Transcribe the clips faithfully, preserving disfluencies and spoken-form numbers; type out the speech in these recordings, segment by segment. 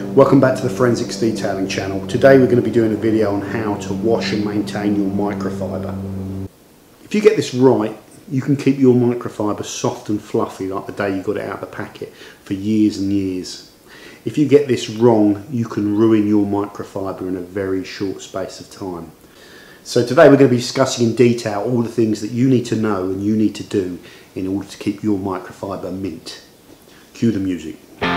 Welcome back to the Forensics Detailing channel. Today we're going to be doing a video on how to wash and maintain your microfiber. If you get this right, you can keep your microfiber soft and fluffy like the day you got it out of the packet for years and years. If you get this wrong, you can ruin your microfiber in a very short space of time. So today we're going to be discussing in detail all the things that you need to know and you need to do in order to keep your microfiber mint. Cue the music.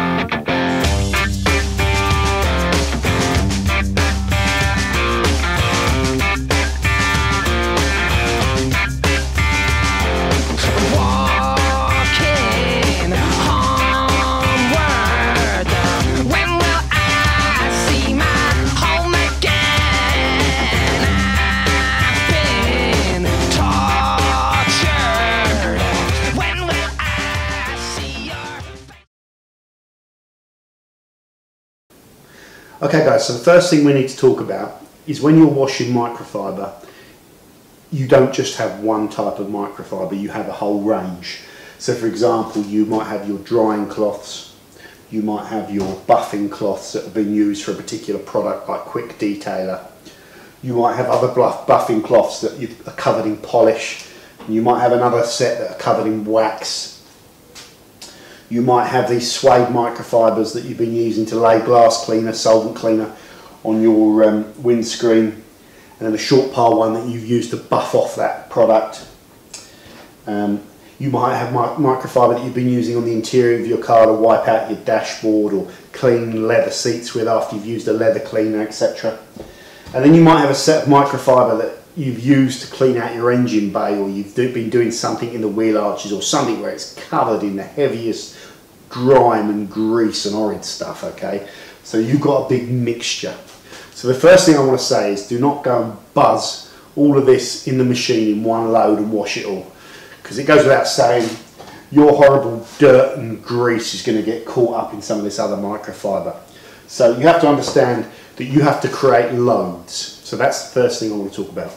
Okay guys, so the first thing we need to talk about is when you're washing microfiber, you don't just have one type of microfiber, you have a whole range. So for example, you might have your drying cloths, you might have your buffing cloths that have been used for a particular product like Quick Detailer. You might have other buffing cloths that are covered in polish. You might have another set that are covered in wax. You might have these suede microfibers that you've been using to lay glass cleaner, solvent cleaner on your um, windscreen, and then a short pile one that you've used to buff off that product. Um, you might have mi microfiber that you've been using on the interior of your car to wipe out your dashboard or clean leather seats with after you've used a leather cleaner, et cetera. And then you might have a set of microfiber that you've used to clean out your engine bay, or you've do, been doing something in the wheel arches or something where it's covered in the heaviest grime and grease and horrid stuff, okay? So you've got a big mixture. So the first thing I want to say is do not go and buzz all of this in the machine in one load and wash it all, because it goes without saying your horrible dirt and grease is going to get caught up in some of this other microfiber. So you have to understand that you have to create loads. So that's the first thing I want to talk about.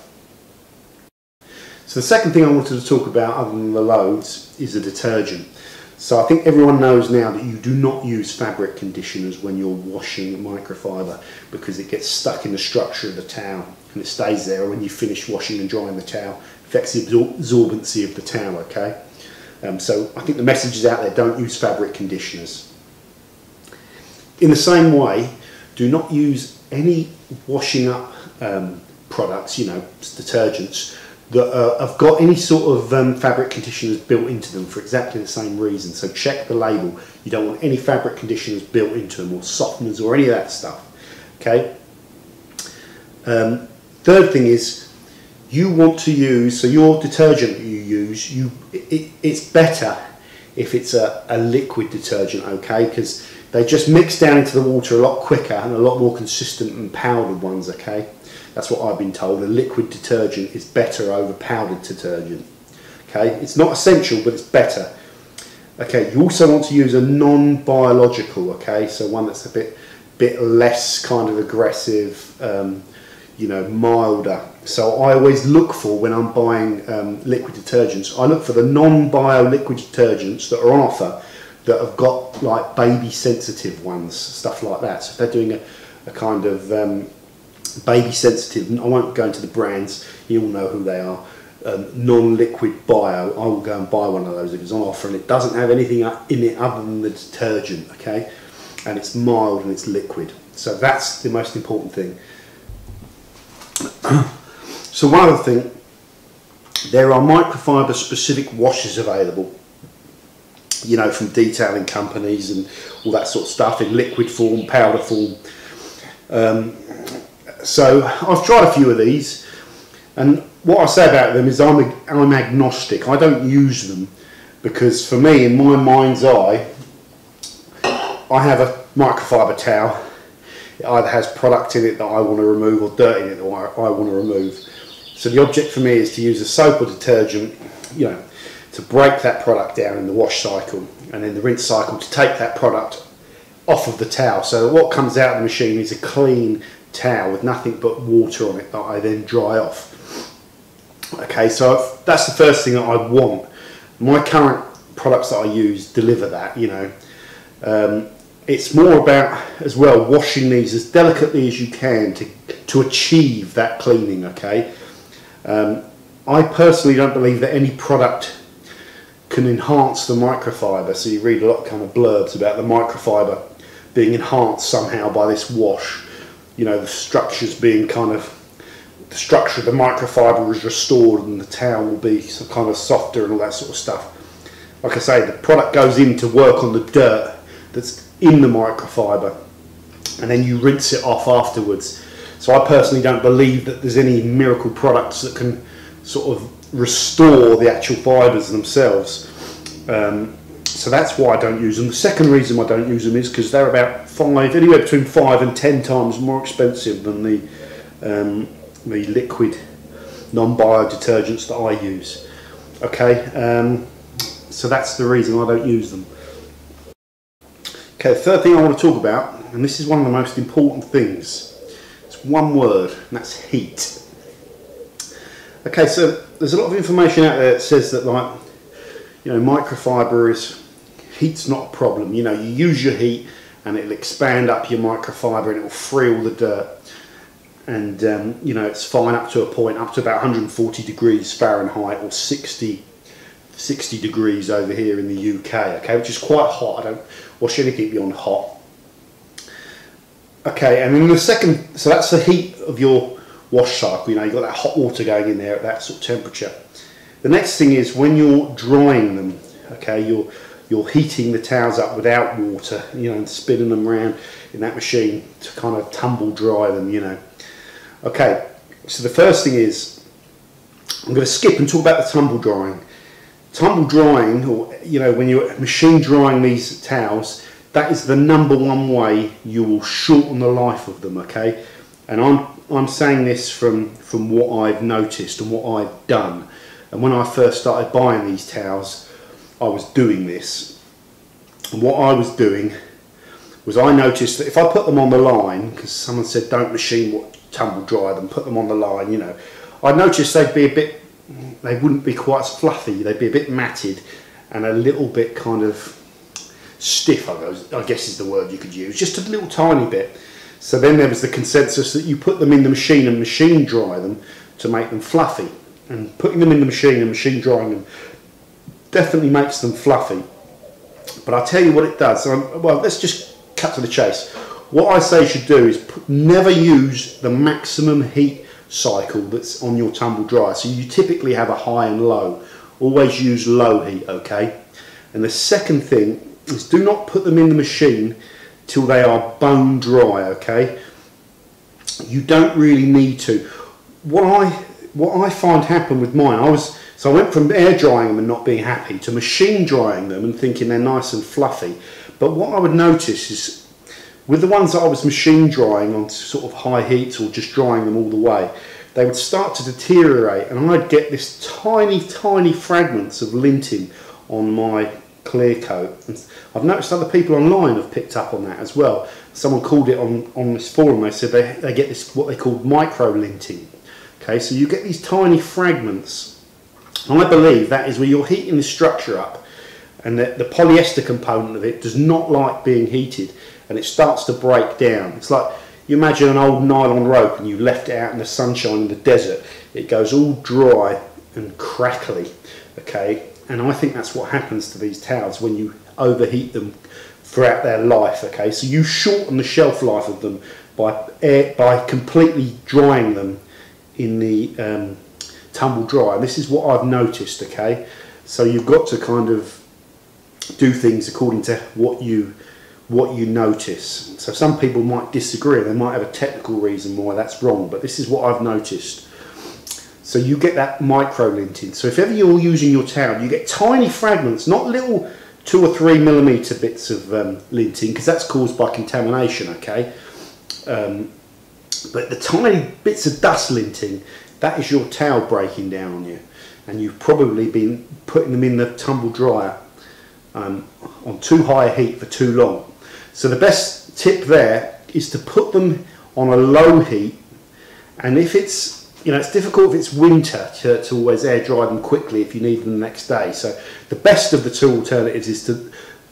So the second thing I wanted to talk about other than the loads is the detergent. So I think everyone knows now that you do not use fabric conditioners when you're washing microfiber, because it gets stuck in the structure of the towel and it stays there. When you finish washing and drying the towel, it affects the absor absorbency of the towel, okay? Um, so I think the message is out there, don't use fabric conditioners. In the same way, do not use any washing up um, products, you know, detergents, that uh, have got any sort of um, fabric conditioners built into them for exactly the same reason. So check the label. You don't want any fabric conditioners built into them, or softeners or any of that stuff, okay? Um, third thing is, you want to use, so your detergent that you use, you it, it's better if it's a, a liquid detergent, okay? Because they just mix down into the water a lot quicker and a lot more consistent than powdered ones, okay? That's what I've been told. A liquid detergent is better over powdered detergent. Okay, it's not essential, but it's better. Okay, you also want to use a non-biological. Okay, so one that's a bit, bit less kind of aggressive, um, you know, milder. So I always look for, when I'm buying um, liquid detergents, I look for the non-bio liquid detergents that are on offer that have got like baby sensitive ones, stuff like that. So if they're doing a, a kind of um, baby sensitive, I won't go into the brands, you all know who they are, um, non-liquid bio, I will go and buy one of those if it's on offer and it doesn't have anything in it other than the detergent, okay, and it's mild and it's liquid. So that's the most important thing. So one other thing, there are microfiber specific washes available, you know, from detailing companies and all that sort of stuff, in liquid form, powder form. um, So I've tried a few of these, and what I say about them is I'm, I'm agnostic. I don't use them because for me, in my mind's eye, I have a microfiber towel. It either has product in it that I want to remove or dirt in it that I, I want to remove. So the object for me is to use a soap or detergent, you know, to break that product down in the wash cycle, and then the rinse cycle to take that product off of the towel. So what comes out of the machine is a clean towel with nothing but water on it that I then dry off. Okay, so that's the first thing that I want. My current products that I use deliver that, you know. Um, it's more about as well washing these as delicately as you can to to achieve that cleaning. Okay, um, I personally don't believe that any product can enhance the microfiber. So you read a lot of kind of blurbs about the microfiber being enhanced somehow by this wash. You know, the structures being kind of, the structure of the microfiber is restored and the towel will be some kind of softer and all that sort of stuff. Like I say, the product goes in to work on the dirt that's in the microfiber, and then you rinse it off afterwards. So I personally don't believe that there's any miracle products that can sort of restore the actual fibres themselves. Um, so that's why I don't use them. The second reason I don't use them is because they're about five, anywhere between five and ten times more expensive than the um, the liquid non-bio detergents that I use. Okay, um, so that's the reason I don't use them. Okay, the third thing I want to talk about, and this is one of the most important things, it's one word, and that's heat. Okay, so there's a lot of information out there that says that, like, you know, microfiber is, heat's not a problem. You know, you use your heat and it'll expand up your microfiber and it'll free all the dirt. And, um, you know, it's fine up to a point, up to about one hundred forty degrees Fahrenheit or sixty, sixty degrees over here in the U K, okay, which is quite hot. I don't wash anything beyond hot. Okay, and then the second, so that's the heat of your wash cycle. You know, you've got that hot water going in there at that sort of temperature. The next thing is when you're drying them, okay, you're you're heating the towels up without water, you know, and spinning them around in that machine to kind of tumble dry them, you know. Okay, so the first thing is, I'm going to skip and talk about the tumble drying. Tumble drying, or, you know, when you're machine drying these towels, that is the number one way you will shorten the life of them, okay? And I'm, I'm saying this from, from what I've noticed and what I've done. And when I first started buying these towels, I was doing this. And what I was doing was I noticed that if I put them on the line, because someone said don't machine tumble dry them, put them on the line, you know, I noticed they'd be a bit, they wouldn't be quite as fluffy, they'd be a bit matted and a little bit kind of stiff, I guess is the word you could use, just a little tiny bit. So then there was the consensus that you put them in the machine and machine dry them to make them fluffy. And putting them in the machine and machine drying them definitely makes them fluffy. But I'll tell you what it does. So well, let's just cut to the chase. What I say you should do is put, never use the maximum heat cycle that's on your tumble dryer. So you typically have a high and low. Always use low heat, okay? And the second thing is do not put them in the machine till they are bone dry, okay? You don't really need to. What I what I find happened with mine, I was so I went from air drying them and not being happy to machine drying them and thinking they're nice and fluffy. But what I would notice is with the ones that I was machine drying on sort of high heats or just drying them all the way, they would start to deteriorate and I'd get this tiny, tiny fragments of linting on my clear coat. And I've noticed other people online have picked up on that as well. Someone called it on, on this forum, they said they, they get this, what they call micro linting. Okay, so you get these tiny fragments. I believe that is where you're heating the structure up and the, the polyester component of it does not like being heated and it starts to break down. It's like you imagine an old nylon rope and you left it out in the sunshine in the desert. It goes all dry and crackly, okay? And I think that's what happens to these towels when you overheat them throughout their life, okay? So you shorten the shelf life of them by, air, by completely drying them in the um, tumble dry. And this is what I've noticed, okay? So you've got to kind of do things according to what you what you notice. So some people might disagree, they might have a technical reason why that's wrong, but this is what I've noticed. So you get that micro linting. So if ever you're using your towel, you get tiny fragments, not little two or three millimeter bits of um, linting, because that's caused by contamination, okay? Um, but the tiny bits of dust linting, that is your towel breaking down on you. And you've probably been putting them in the tumble dryer um, on too high a heat for too long. So the best tip there is to put them on a low heat, and if it's, you know, it's difficult if it's winter to, to always air dry them quickly if you need them the next day. So the best of the two alternatives is to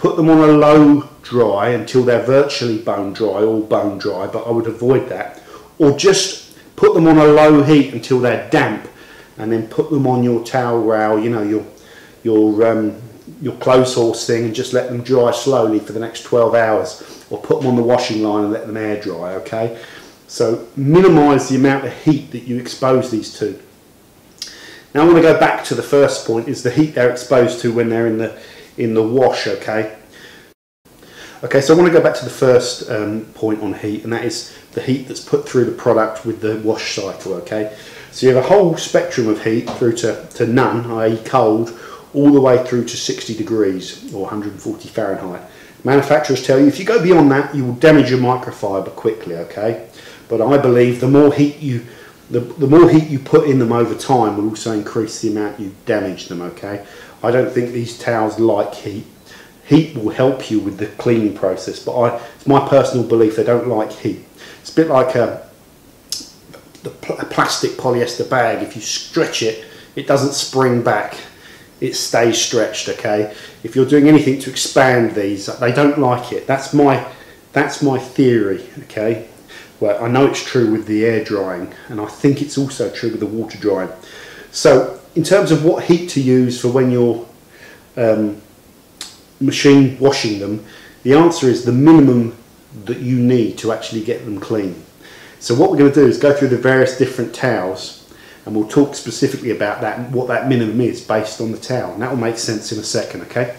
put them on a low dry until they're virtually bone dry, all bone dry, but I would avoid that. Or just put them on a low heat until they're damp, and then put them on your towel rail, you know, your your um, your clothes horse thing, and just let them dry slowly for the next twelve hours, or put them on the washing line and let them air dry, okay? So minimise the amount of heat that you expose these to. Now I want to go back to the first point, is the heat they're exposed to when they're in the in the wash, okay? Okay, so I want to go back to the first um, point on heat, and that is the heat that's put through the product with the wash cycle, okay? So you have a whole spectrum of heat through to, to none, that is cold, all the way through to sixty degrees or one hundred forty Fahrenheit. Manufacturers tell you if you go beyond that, you will damage your microfiber quickly, okay? But I believe the more heat you the, the more heat you put in them over time will also increase the amount you damage them, okay? I don't think these towels like heat. Heat will help you with the cleaning process, but I, it's my personal belief they don't like heat. It's a bit like a, the pl a plastic polyester bag. If you stretch it, it doesn't spring back. It stays stretched, okay? If you're doing anything to expand these, they don't like it. That's my, that's my theory, okay? Well, I know it's true with the air drying, and I think it's also true with the water drying. So, in terms of what heat to use for when you're um, machine washing them, the answer is the minimum that you need to actually get them clean. So what we're going to do is go through the various different towels, and we'll talk specifically about that and what that minimum is based on the towel, and that will make sense in a second, okay?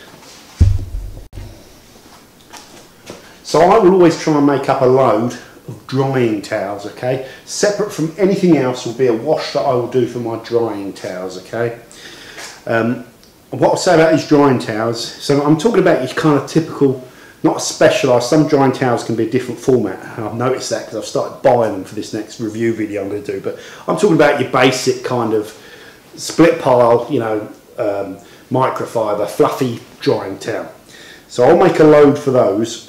So I will always try and make up a load of drying towels, okay? Separate from anything else will be a wash that I will do for my drying towels, okay? Um, what I'll say about these drying towels, so I'm talking about your kind of typical, not specialised, some drying towels can be a different format, and I've noticed that because I've started buying them for this next review video I'm going to do, but I'm talking about your basic kind of split pile, you know, um, microfiber, fluffy drying towel. So I'll make a load for those.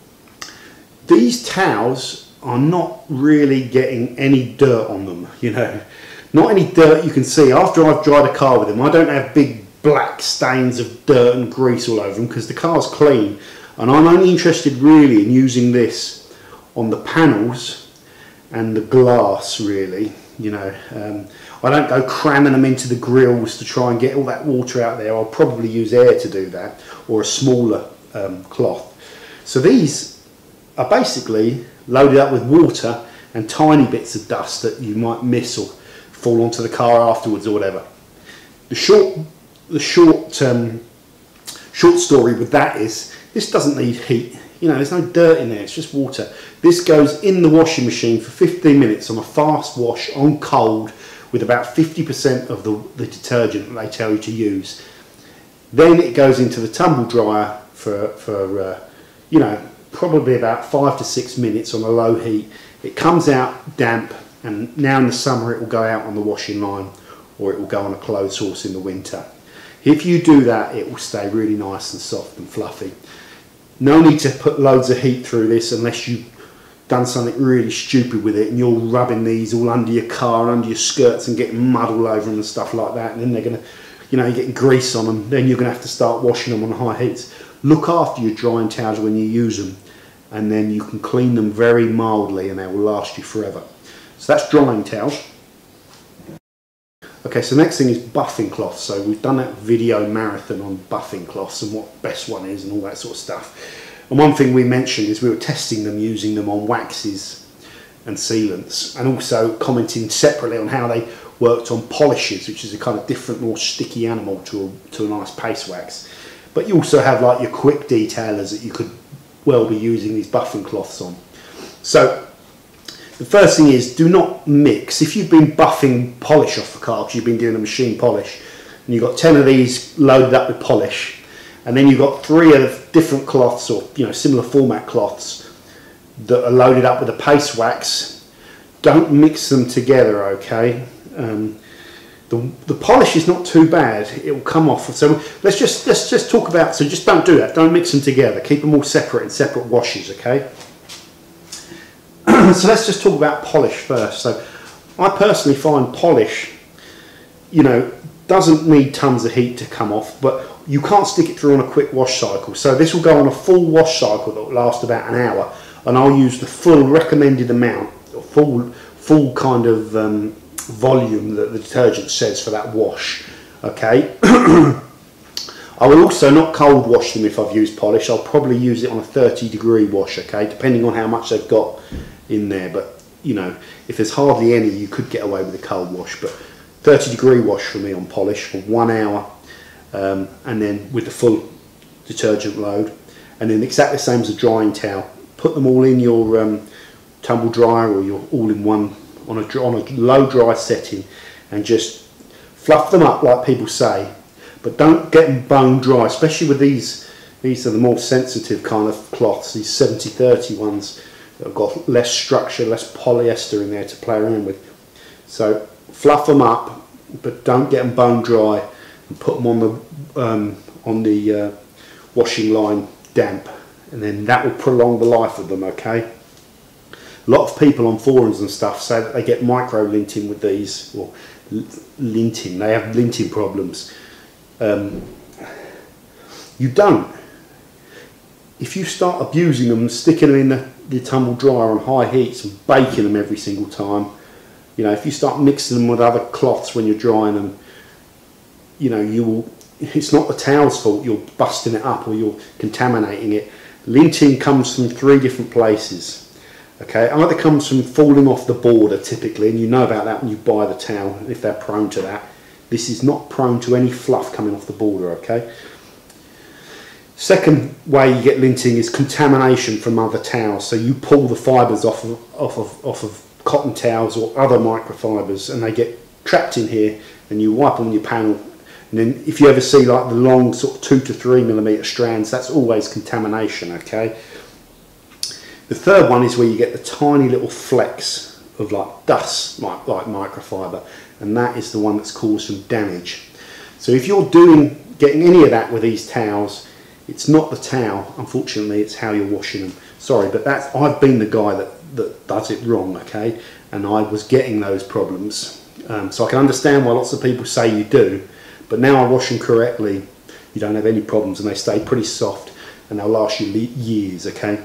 These towels are not really getting any dirt on them, you know, not any dirt you can see. After I've dried a car with them, I don't have big black stains of dirt and grease all over them because the car's clean, and I'm only interested really in using this on the panels and the glass, really, you know. Um, I don't go cramming them into the grills to try and get all that water out there. I'll probably use air to do that, or a smaller um, cloth. So these are basically loaded up with water and tiny bits of dust that you might miss or fall onto the car afterwards or whatever. The short, the short, um, short story with that is this doesn't need heat. You know, there's no dirt in there. It's just water. This goes in the washing machine for fifteen minutes on a fast wash on cold with about fifty percent of the, the detergent that they tell you to use. Then it goes into the tumble dryer for for uh, you know, probably about five to six minutes on a low heat. It comes out damp, and now in the summer it will go out on the washing line, or it will go on a clothes horse in the winter. If you do that, it will stay really nice and soft and fluffy. No need to put loads of heat through this unless you've done something really stupid with it and you're rubbing these all under your car and under your skirts and getting mud all over them and stuff like that, and then they're going to, you know, you're getting grease on them, then you're going to have to start washing them on high heats. Look after your drying towels when you use them, and then you can clean them very mildly and they will last you forever. So that's drying towels. Okay, so next thing is buffing cloths. So we've done that video marathon on buffing cloths and what best one is and all that sort of stuff. And one thing we mentioned is we were testing them, using them on waxes and sealants, and also commenting separately on how they worked on polishes, which is a kind of different, more sticky animal to a, to a nice paste wax. But you also have like your quick detailers that you could well be using these buffing cloths on. So the first thing is, do not mix. If you've been buffing polish off a car because you've been doing a machine polish, and you've got ten of these loaded up with polish, and then you've got three of different cloths, or you know, similar format cloths that are loaded up with a paste wax, don't mix them together, okay? Um, the, the polish is not too bad, it will come off. So let's just, let's just talk about, so just don't do that, don't mix them together, keep them all separate in separate washes, okay? So let's just talk about polish first. So I personally find polish, you know, doesn't need tons of heat to come off, but you can't stick it through on a quick wash cycle. So this will go on a full wash cycle that will last about an hour, and I'll use the full recommended amount, or full, full kind of um, volume that the detergent says for that wash. Okay. I will also not cold wash them if I've used polish. I'll probably use it on a thirty degree wash, okay, depending on how much they've got in there. But you know, if there's hardly any, you could get away with a cold wash. But thirty degree wash for me on polish for one hour, um, and then with the full detergent load, and then exactly the same as a drying towel. Put them all in your um, tumble dryer, or your all-in-one on a on a low dry setting, and just fluff them up like people say. But don't get them bone dry, especially with these. These are the more sensitive kind of cloths, these seventy thirty ones that have got less structure, less polyester in there to play around with. So fluff them up, but don't get them bone dry, and put them on the um, on the uh, washing line damp, and then that will prolong the life of them. Okay. A lot of people on forums and stuff say that they get micro linting with these, or linting. They have linting problems. Um, you don't. If you start abusing them, sticking them in the, the tumble dryer on high heats and baking them every single time, you know, if you start mixing them with other cloths when you're drying them, you know, you will. It's not the towel's fault. You're busting it up or you're contaminating it. Linting comes from three different places. Okay, either comes from falling off the border typically, and you know about that when you buy the towel if they're prone to that. This is not prone to any fluff coming off the border, okay? Second way you get linting is contamination from other towels. So you pull the fibres off of, off of, off of cotton towels or other microfibres, and they get trapped in here, and you wipe on your panel. And then if you ever see like the long sort of two to three millimetre strands, that's always contamination, okay? The third one is where you get the tiny little flecks of like dust, like, like microfiber, and that is the one that's caused some damage. So if you're doing getting any of that with these towels, it's not the towel, unfortunately, it's how you're washing them. Sorry, but that's I've been the guy that, that does it wrong, okay? And I was getting those problems. Um, so I can understand why lots of people say you do, but now I wash them correctly, you don't have any problems, and they stay pretty soft, and they'll last you years, okay?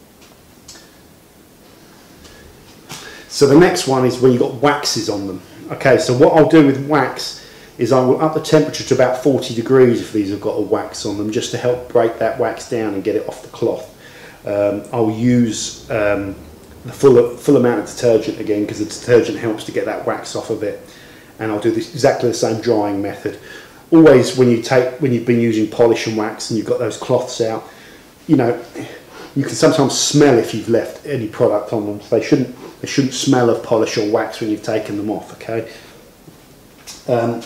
So the next one is when you've got waxes on them. Okay, so what I'll do with wax is I will up the temperature to about forty degrees if these have got a wax on them, just to help break that wax down and get it off the cloth. Um, I'll use um, the full, full amount of detergent again, because the detergent helps to get that wax off of it. And I'll do this, exactly the same drying method. Always when you take, when you've been using polish and wax and you've got those cloths out, you know, you can sometimes smell if you've left any product on them. So they shouldn't, they shouldn't smell of polish or wax when you've taken them off, okay? Um,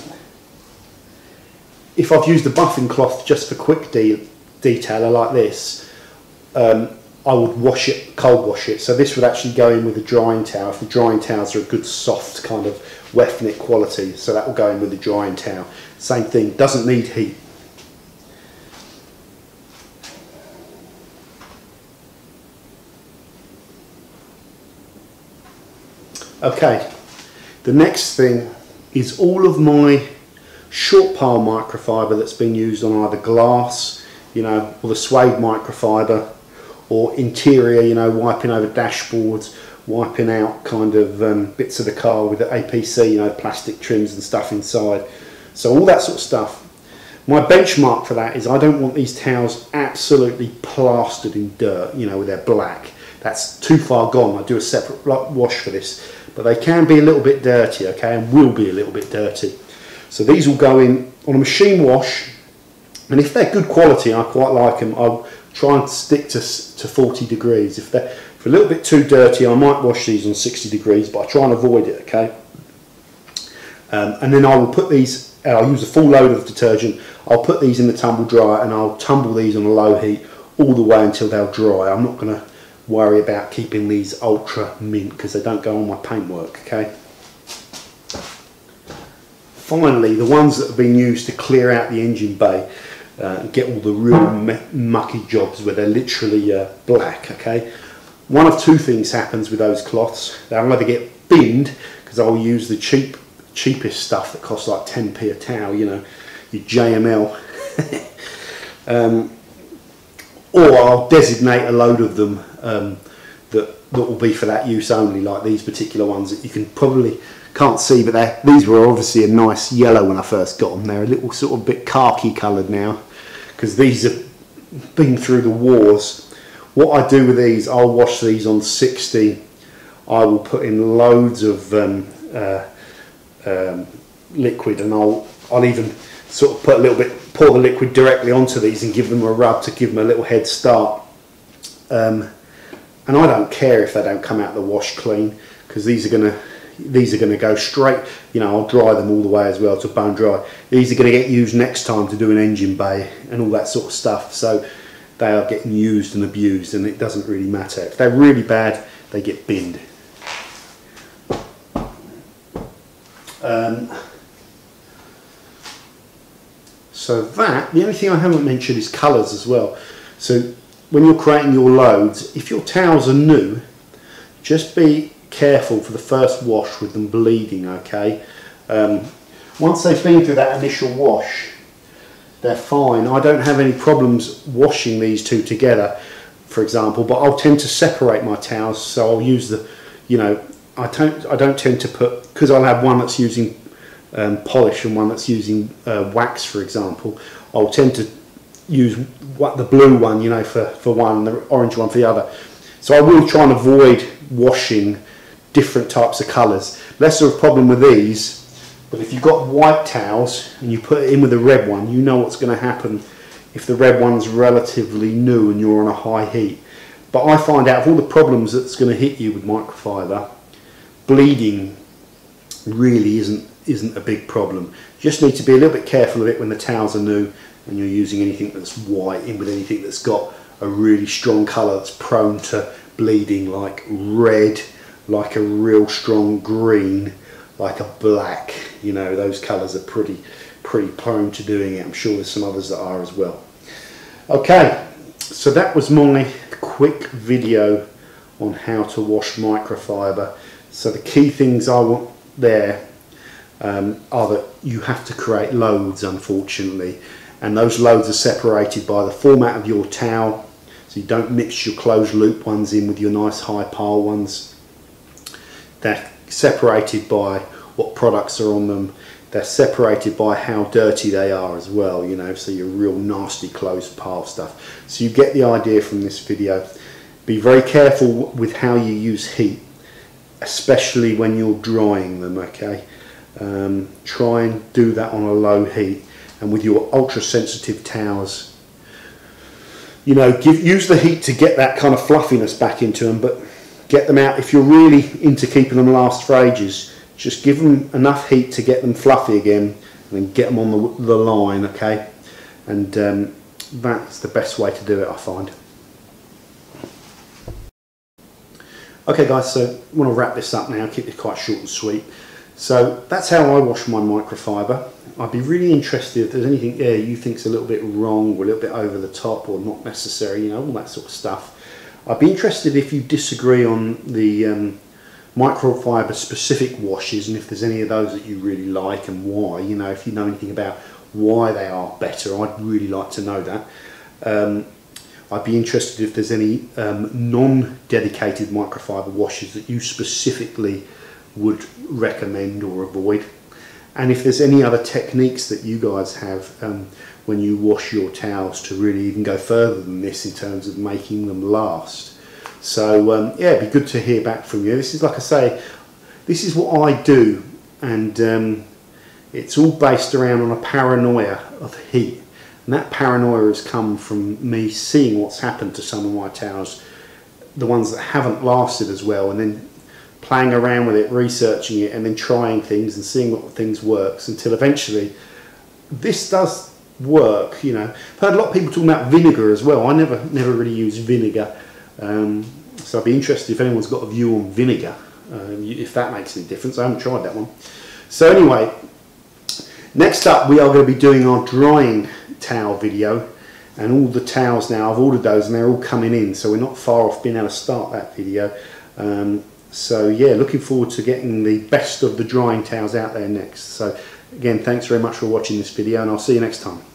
if I've used a buffing cloth just for quick de detailer like this, um, I would wash it, cold wash it. So this would actually go in with a drying towel. If the drying towels are a good soft kind of weft-knit quality, so that will go in with the drying towel. Same thing, doesn't need heat. Okay, the next thing is all of my short pile microfiber that's been used on either glass, you know, or the suede microfiber, or interior, you know, wiping over dashboards, wiping out kind of um, bits of the car with the A P C, you know, plastic trims and stuff inside. So all that sort of stuff. My benchmark for that is I don't want these towels absolutely plastered in dirt, you know, with their black. That's too far gone. I do a separate wash for this. But they can be a little bit dirty, okay, and will be a little bit dirty. So these will go in on a machine wash, and if they're good quality, I quite like them, I'll try and stick to, to forty degrees. If they're, if they're a little bit too dirty, I might wash these on sixty degrees, but I try and avoid it, okay. Um, and then I will put these, I'll use a full load of detergent, I'll put these in the tumble dryer, and I'll tumble these on a low heat all the way until they'll dry. I'm not going to worry about keeping these ultra mint because they don't go on my paintwork, okay. Finally, the ones that have been used to clear out the engine bay uh, and get all the real mucky jobs where they're literally uh, black, okay. One of two things happens with those cloths. They'll either get binned, because I'll use the cheap cheapest stuff that costs like ten p a towel, you know, your J M L um, or I'll designate a load of them um, that that will be for that use only, like these particular ones that you can probably can't see, but they these were obviously a nice yellow when I first got them. They're a little sort of bit khaki coloured now because these have been through the wars. What I do with these, I'll wash these on sixty. I will put in loads of um, uh, um, liquid, and I'll I'll even sort of put a little bit, pour the liquid directly onto these and give them a rub to give them a little head start. Um, and I don't care if they don't come out of the wash clean, because these are gonna these are gonna go straight. You know, I'll dry them all the way as well to bone dry. These are gonna get used next time to do an engine bay and all that sort of stuff. So they are getting used and abused, and it doesn't really matter. If they're really bad, they get binned. Um, so that, the only thing I haven't mentioned is colours as well. So when you're creating your loads, if your towels are new, just be careful for the first wash with them bleeding, okay? Um, once they've been through that initial wash, they're fine. I don't have any problems washing these two together, for example, but I'll tend to separate my towels, so I'll use the, you know, I don't, I don't tend to put, because I'll have one that's using um, polish and one that's using uh, wax, for example. I'll tend to use what the blue one, you know, for, for one, and the orange one for the other. So I will try and avoid washing different types of colours. Less of a problem with these, but if you've got white towels and you put it in with the red one, you know what's going to happen if the red one's relatively new and you're on a high heat. But I find out of all the problems that's going to hit you with microfiber, bleeding really isn't isn't a big problem. You just need to be a little bit careful of it when the towels are new and you're using anything that's white in with anything that's got a really strong colour that's prone to bleeding, like red, like a real strong green, like a black. You know, those colours are pretty pretty prone to doing it. I'm sure there's some others that are as well. Okay, so that was my quick video on how to wash microfiber. So the key things I want there um, are that you have to create loads, unfortunately, and those loads are separated by the format of your towel, so you don't mix your closed loop ones in with your nice high pile ones. They're separated by what products are on them. They're separated by how dirty they are as well, you know, so your real nasty closed pile stuff. So you get the idea from this video. Be very careful with how you use heat, especially when you're drying them, okay? Um, try and do that on a low heat, and with your ultra sensitive towels, you know, give, use the heat to get that kind of fluffiness back into them, but get them out. If you're really into keeping them last for ages, just give them enough heat to get them fluffy again, and then get them on the, the line, okay? And um, that's the best way to do it, I find. Okay guys, so I want to wrap this up now, keep it quite short and sweet. So that's how I wash my microfiber. I'd be really interested if there's anything there you think's a little bit wrong, or a little bit over the top, or not necessary, you know, all that sort of stuff. I'd be interested if you disagree on the um, microfiber specific washes, and if there's any of those that you really like and why, you know, if you know anything about why they are better, I'd really like to know that. Um, I'd be interested if there's any um, non-dedicated microfiber washes that you specifically would recommend or avoid, and if there's any other techniques that you guys have um, when you wash your towels to really even go further than this in terms of making them last. So um, yeah, it'd be good to hear back from you. This is, like I say, this is what I do, and um, it's all based around on a paranoia of heat. And that paranoia has come from me seeing what's happened to some of my towels, the ones that haven't lasted as well, and then playing around with it, researching it, and then trying things and seeing what things works until eventually this does work. You know, I've heard a lot of people talking about vinegar as well. I never, never really use vinegar, um, so I'd be interested if anyone's got a view on vinegar, um, if that makes any difference. I haven't tried that one. So anyway, next up we are going to be doing our drying towel video, and all the towels now, I've ordered those and they're all coming in, so we're not far off being able to start that video. Um, so yeah, looking forward to getting the best of the drying towels out there next. So again, thanks very much for watching this video, and I'll see you next time.